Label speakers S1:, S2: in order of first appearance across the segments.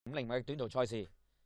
S1: 50米短途賽事。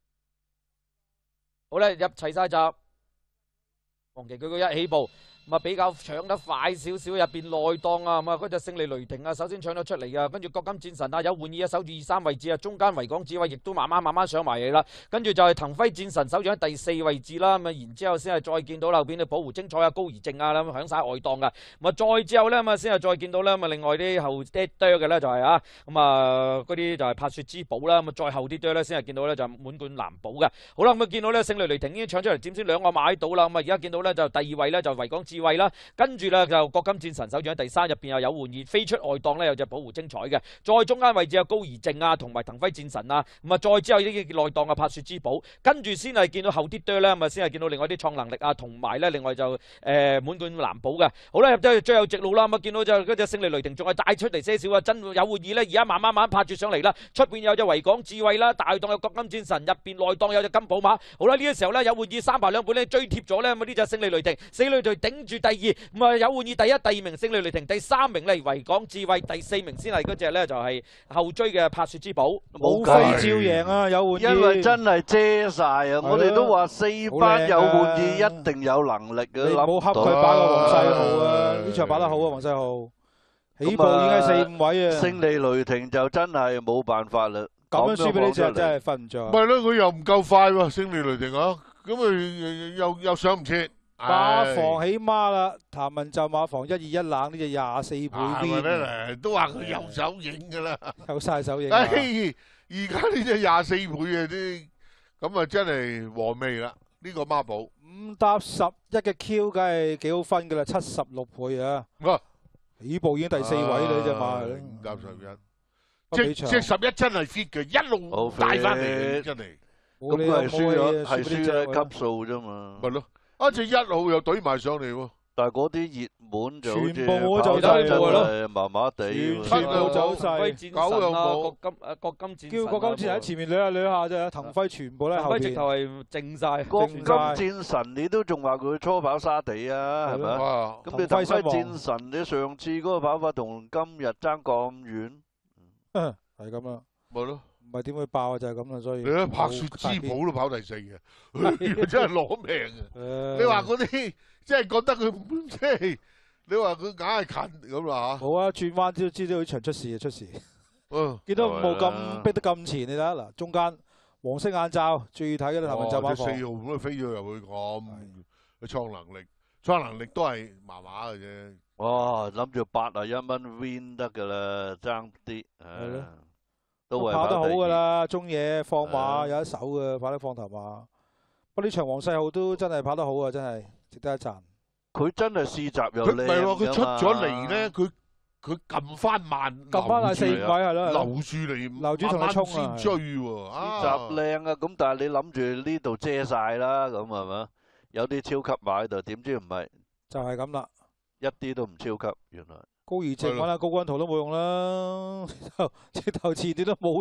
S1: 好啦，入齊晒閘，黃旗佢一起步。咁啊比較搶得快少少，入邊內檔啊，咁啊嗰隻勝利雷霆啊，首先搶咗出嚟啊，跟住國金戰神啊，有換意啊，守住2、3位置啊，中間維港智慧亦都慢慢上埋嚟啦，跟住就係騰輝戰神守住喺第4位置啦，咁啊然之後先係再見到後邊嘅保湖精彩啊、高怡正啊咁響晒外檔噶，咁啊再之後咧咁啊先係再見到咧咁啊另外啲後啲嘅咧就係啊咁啊嗰啲就係柏雪之寶啦，咁啊再後啲咧先係見到咧就滿貫藍寶嘅，好啦咁啊見到咧勝利雷霆已經搶出嚟，佔先2個馬到啦，咁啊而家見到咧就第2位咧就維港智慧啦，跟住咧就國金戰神守住喺第3，入邊又有換意飛出外檔咧有隻保湖精彩嘅，再中間位置有高怡正啊同埋騰輝戰神啊，咁啊再之後呢啲內檔嘅柏雪之寶，跟住先係見到後啲咧咁啊先係見到另外啲創能力啊同埋咧另外就滿貫藍寶嘅，好啦入咗去最後直路啦，咁啊見到就嗰隻勝利雷霆仲係帶出嚟些少啊，真有換意咧而家慢慢拍住上嚟啦，出邊有隻維港智慧啦，大檔有國金戰神，入邊內檔有隻金寶馬，好啦呢個時候咧有換意3排2本咧追貼咗咧，咁啊呢隻勝利雷霆，勝利雷霆頂住第2。咁啊有換意第1、第2名勝利雷霆，第3名咧維港智慧，第4名先係嗰隻咧就係後追嘅柏雪之寶，
S2: 冇飛照贏啊！有換意，
S3: 因為真係遮晒啊！我哋都話4班有換意一定有能力嘅，
S2: 你冇恰佢擺個黃世浩啊！呢場擺得好啊，黃世浩起步已經係4、5位啊！
S3: 勝利雷霆就真係冇辦法啦，
S2: 咁樣輸俾呢隻真係瞓唔着。
S4: 唔係咯，佢又唔夠快喎，勝利雷霆啊，咁啊又上唔切。
S2: 馬房起孖啦，譚文就馬房1-2-1冷呢隻24倍
S4: V，都話佢有手影噶啦，
S2: 有晒手影。
S4: 而家呢隻24倍啊啲，咁啊真係和味啦，呢個孖寶
S2: 5搭11嘅 Q 梗係幾好分噶啦，76倍啊！起步已經第4位啦呢隻馬
S4: ，5搭11，即11真係 fit 嘅，一路帶翻嚟真係。
S3: 咁佢係輸咗級數啫嘛。
S4: 咪咯。一隻1號又懟埋上嚟喎，
S3: 但係嗰啲熱門就好似
S2: 全部冇走勢
S3: 咯，麻麻地，
S2: 全部走勢
S1: ，9又冇，國金戰神，
S2: 叫國金戰喺前面捋下啫，騰輝全部咧後邊，
S1: 直頭係靜晒。
S3: 國金戰神你都仲話佢初跑沙地啊，係咪？咁你騰輝戰神你上次嗰個跑法同今日爭咁遠，
S2: 係咁啦，
S4: 咪咯。
S2: 唔係點會爆啊？就係咁啦，所以
S4: 你睇柏雪之寶都跑第4嘅，真係攞命啊！你話嗰啲即係覺得佢即係，你話佢硬係近咁啦嚇。
S2: 好啊，轉彎都知道呢場出事。見到冇咁逼得咁前，你睇下嗱，中間黃色眼罩，注意睇嘅啦，譚文就馬房。
S4: 4號咁都飛咗入去咁，佢創能力都係麻麻嘅啫。
S3: 哇！諗住81蚊 win 得㗎啦，爭啲
S2: 係都跑得好噶啦，中野放馬有一手嘅，跑得放頭馬。不過呢場黃世浩都真係跑得好啊，真係值得一讚。
S3: 佢真係試閘又靚。
S4: 佢唔係喎，佢出咗嚟咧，佢撳翻慢，
S2: 撳翻係4、5位係咯，
S4: 留住嚟，
S2: 留住同你衝
S4: 先追喎。
S3: 試閘靚啊，咁但係你諗住呢度遮晒啦，咁係嘛？有啲超級馬喺度，點知唔係？
S2: 就係咁啦，
S3: 一啲都唔超級，原來。
S2: 高怡正揾下高君圖都冇用啦，直頭前段都冇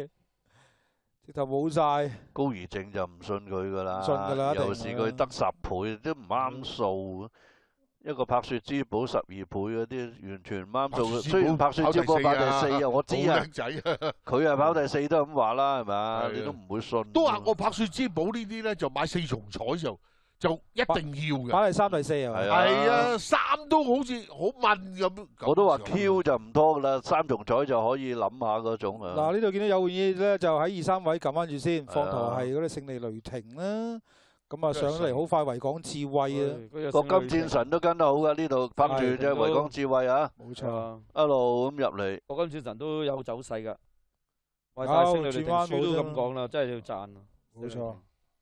S2: 晒，高
S3: 怡正就唔信佢噶啦，
S2: 唔信噶啦，
S3: 尤其是佢得10倍都唔啱數，一個柏雪之寶12倍嗰啲完全唔啱數。雖然柏雪之寶跑第4啊，我知啊，佢係跑第4都係咁話啦，係咪？你都唔會信。
S4: 都話我柏雪之寶呢啲咧就買4重彩就一定要嘅，
S2: 擺第3、第4係咪？
S4: 係啊，3都好似好問咁。
S3: 我都話 Q 就唔多噶啦，3重彩就可以諗下嗰種啊。
S2: 嗱，呢度見到有換意咧，就喺2、3位撳翻住先，放頭係嗰啲勝利雷霆啦。咁啊上嚟好快維港智慧啊，
S3: 國金戰神都跟得好噶，呢度拍住隻維港智慧啊。
S2: 冇錯，
S3: 一路咁入嚟。
S1: 國金戰神都有走勢噶，話晒勝利雷霆輸都咁講啦，真係要讚啊。
S2: 冇錯。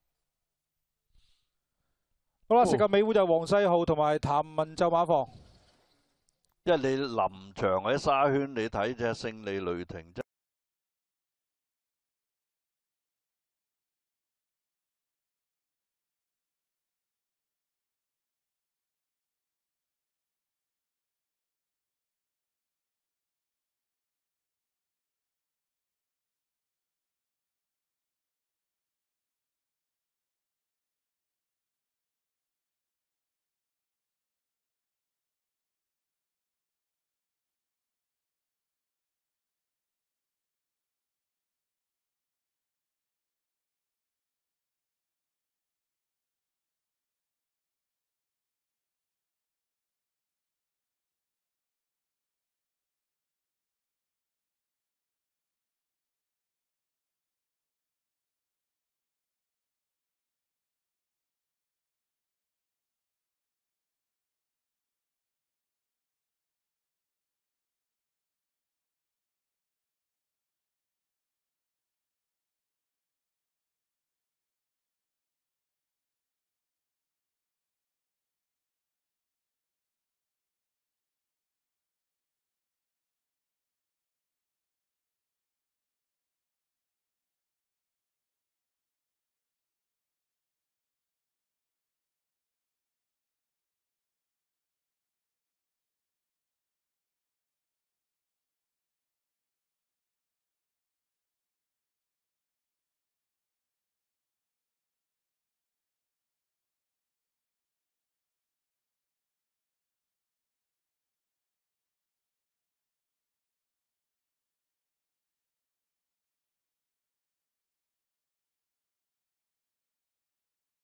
S2: 好啦，食個尾糊就黃世浩同埋譚文就馬房。
S3: 因為你臨場喺沙圈，你睇隻勝利雷霆真